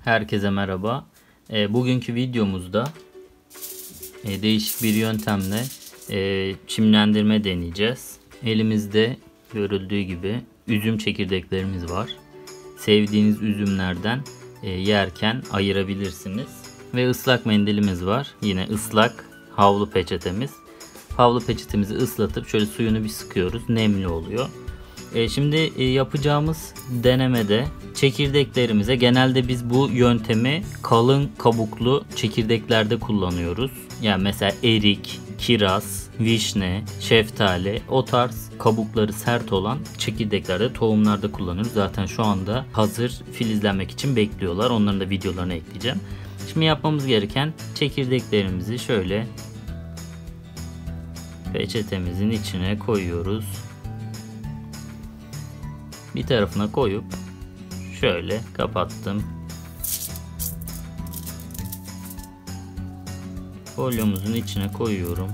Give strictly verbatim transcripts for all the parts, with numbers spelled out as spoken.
Herkese merhaba. E, bugünkü videomuzda e, değişik bir yöntemle e, çimlendirme deneyeceğiz. Elimizde görüldüğü gibi üzüm çekirdeklerimiz var. Sevdiğiniz üzümlerden e, yerken ayırabilirsiniz. Ve ıslak mendilimiz var. Yine ıslak havlu peçetemiz. Havlu peçetemizi ıslatıp şöyle suyunu bir sıkıyoruz. Nemli oluyor. E, şimdi e, yapacağımız denemede çekirdeklerimize, genelde biz bu yöntemi kalın kabuklu çekirdeklerde kullanıyoruz. Yani mesela erik, kiraz, vişne, şeftali, o tarz kabukları sert olan çekirdeklerde, tohumlarda kullanıyoruz. Zaten şu anda hazır filizlenmek için bekliyorlar. Onların da videolarını ekleyeceğim. Şimdi yapmamız gereken, çekirdeklerimizi şöyle peçetemizin içine koyuyoruz. Bir tarafına koyup şöyle kapattım. Folyomuzun içine koyuyorum.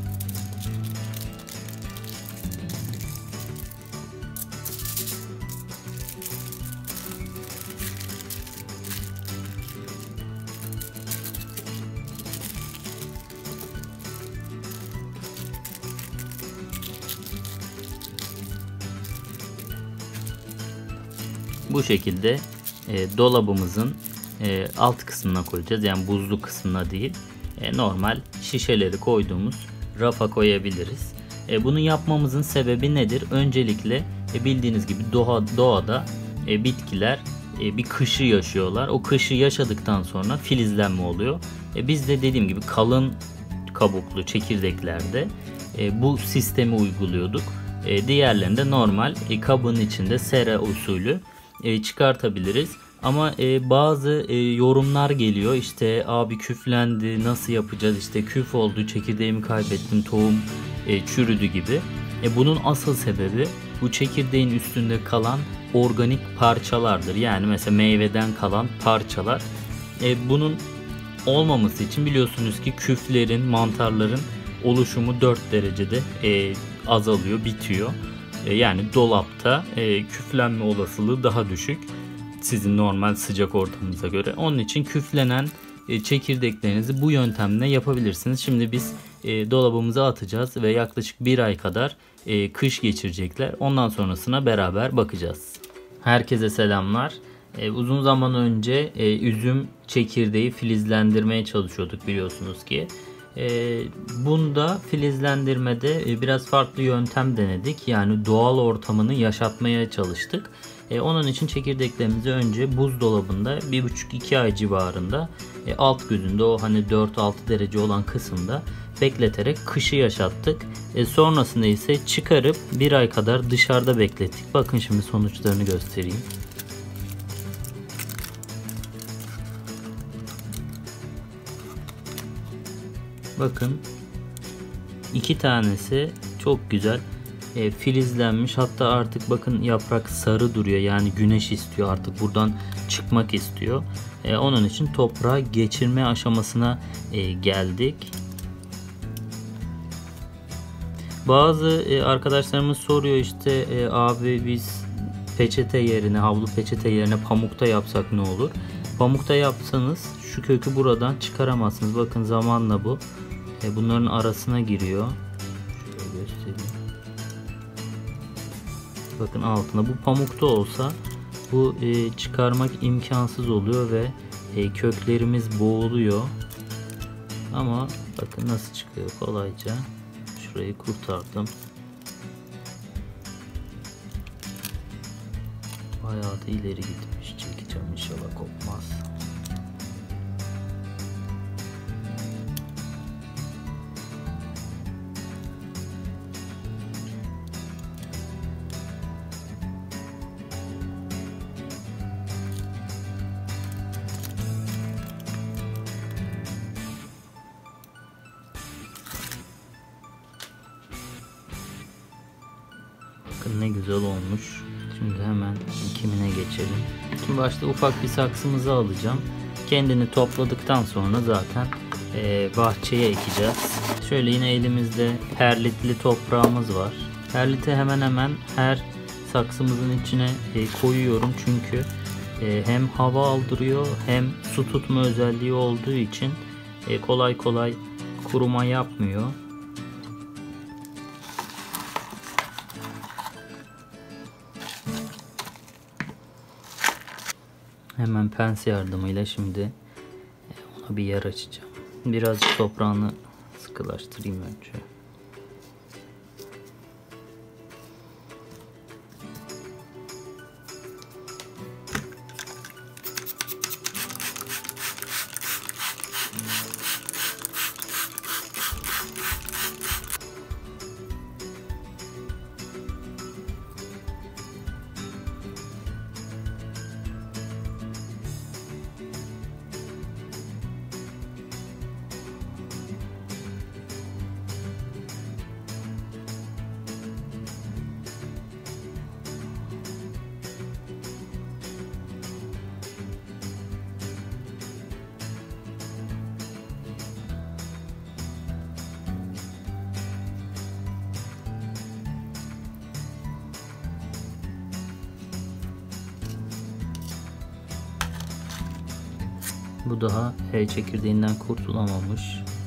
Bu şekilde e, dolabımızın e, alt kısmına koyacağız. Yani buzlu kısmına değil. E, normal şişeleri koyduğumuz rafa koyabiliriz. E, bunu yapmamızın sebebi nedir? Öncelikle e, bildiğiniz gibi doğa, doğada e, bitkiler e, bir kışı yaşıyorlar. O kışı yaşadıktan sonra filizlenme oluyor. E, biz de dediğim gibi kalın kabuklu çekirdeklerde e, bu sistemi uyguluyorduk. E, diğerlerinde normal e, kabın içinde sera usulü E, çıkartabiliriz. Ama e, bazı e, yorumlar geliyor. İşte abi küflendi, nasıl yapacağız? İşte küf oldu, çekirdeğimi kaybettim, tohum e, çürüdü gibi. E, bunun asıl sebebi bu çekirdeğin üstünde kalan organik parçalardır. Yani mesela meyveden kalan parçalar. E, bunun olmaması için biliyorsunuz ki küflerin, mantarların oluşumu dört derecede e, azalıyor, bitiyor. Yani dolapta e, küflenme olasılığı daha düşük sizin normal sıcak ortamınıza göre. Onun için küflenen e, çekirdeklerinizi bu yöntemle yapabilirsiniz. Şimdi biz e, dolabımıza atacağız ve yaklaşık bir ay kadar e, kış geçirecekler. Ondan sonrasına beraber bakacağız. Herkese selamlar. E, uzun zaman önce e, üzüm çekirdeği filizlendirmeye çalışıyorduk, biliyorsunuz ki. E, bunda filizlendirmede e, biraz farklı yöntem denedik. Yani doğal ortamını yaşatmaya çalıştık. E, onun için çekirdeklerimizi önce buzdolabında bir buçuk iki ay civarında e, alt gözünde, o hani dört altı derece olan kısımda bekleterek kışı yaşattık. E, sonrasında ise çıkarıp bir ay kadar dışarıda beklettik. Bakın şimdi sonuçlarını göstereyim. Bakın, iki tanesi çok güzel e, filizlenmiş. Hatta artık bakın yaprak sarı duruyor. Yani güneş istiyor, artık buradan çıkmak istiyor. E, onun için toprağa geçirme aşamasına e, geldik. Bazı e, arkadaşlarımız soruyor, işte e, abi biz peçete yerine, havlu peçete yerine pamukta yapsak ne olur? Pamukta yapsanız şu kökü buradan çıkaramazsınız. Bakın zamanla bu e, bunların arasına giriyor. Şöyle göstereyim. Bakın altına. Bu pamukta olsa bu e, çıkarmak imkansız oluyor ve e, köklerimiz boğuluyor. Ama bakın nasıl çıkıyor kolayca. Şurayı kurtardım. Bayağı da ileri gitmiş. Çekeceğim, inşallah kopmaz. Bakın ne güzel olmuş. Şimdi hemen dikimine geçelim. Şimdi başta ufak bir saksımızı alacağım. Kendini topladıktan sonra zaten e, bahçeye ekeceğiz. Şöyle yine elimizde perlitli toprağımız var. Perliti hemen hemen her saksımızın içine e, koyuyorum. Çünkü e, hem hava aldırıyor hem su tutma özelliği olduğu için e, kolay kolay kuruma yapmıyor. Hemen pense yardımıyla şimdi ona bir yer açacağım. Birazcık toprağını sıkılaştırayım önce. Bu daha H çekirdeğinden kurtulamamış.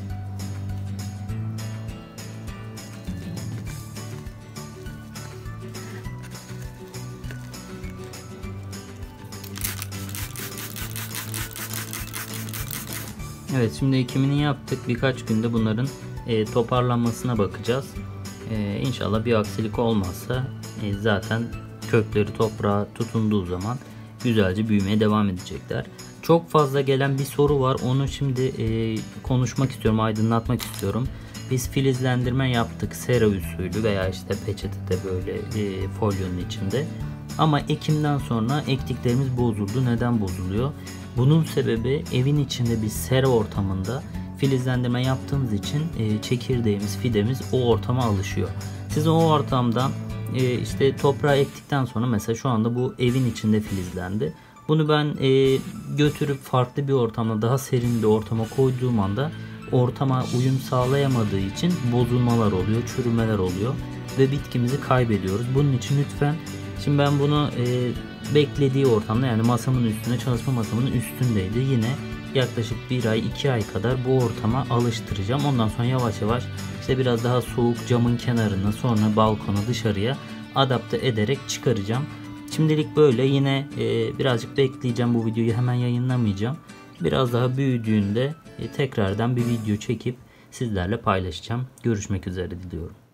Evet, şimdi ekimini yaptık. Birkaç günde bunların e, toparlanmasına bakacağız. E, İnşallah bir aksilik olmazsa e, zaten kökleri toprağa tutunduğu zaman güzelce büyümeye devam edecekler. Çok fazla gelen bir soru var. Onu şimdi e, konuşmak istiyorum, aydınlatmak istiyorum. Biz filizlendirme yaptık sera usulü veya işte peçetede böyle e, folyonun içinde. Ama ekimden sonra ektiklerimiz bozuldu. Neden bozuluyor? Bunun sebebi evin içinde bir sera ortamında filizlendirme yaptığımız için e, çekirdeğimiz, fidemiz o ortama alışıyor. Siz o ortamdan e, işte toprağa ektikten sonra mesela şu anda bu evin içinde filizlendi. Bunu ben e, götürüp farklı bir ortamda, daha serin bir ortama koyduğum anda ortama uyum sağlayamadığı için bozulmalar oluyor, çürümeler oluyor ve bitkimizi kaybediyoruz. Bunun için lütfen, şimdi ben bunu e, beklediği ortamda, yani masamın üstünde, çalışma masamın üstündeydi. Yine yaklaşık bir ay, iki ay kadar bu ortama alıştıracağım. Ondan sonra yavaş yavaş işte biraz daha soğuk camın kenarına, sonra balkona, dışarıya adapte ederek çıkaracağım. Şimdilik böyle. Yine e, birazcık bekleyeceğim, bu videoyu hemen yayınlamayacağım. Biraz daha büyüdüğünde e, tekrardan bir video çekip sizlerle paylaşacağım. Görüşmek üzere diliyorum.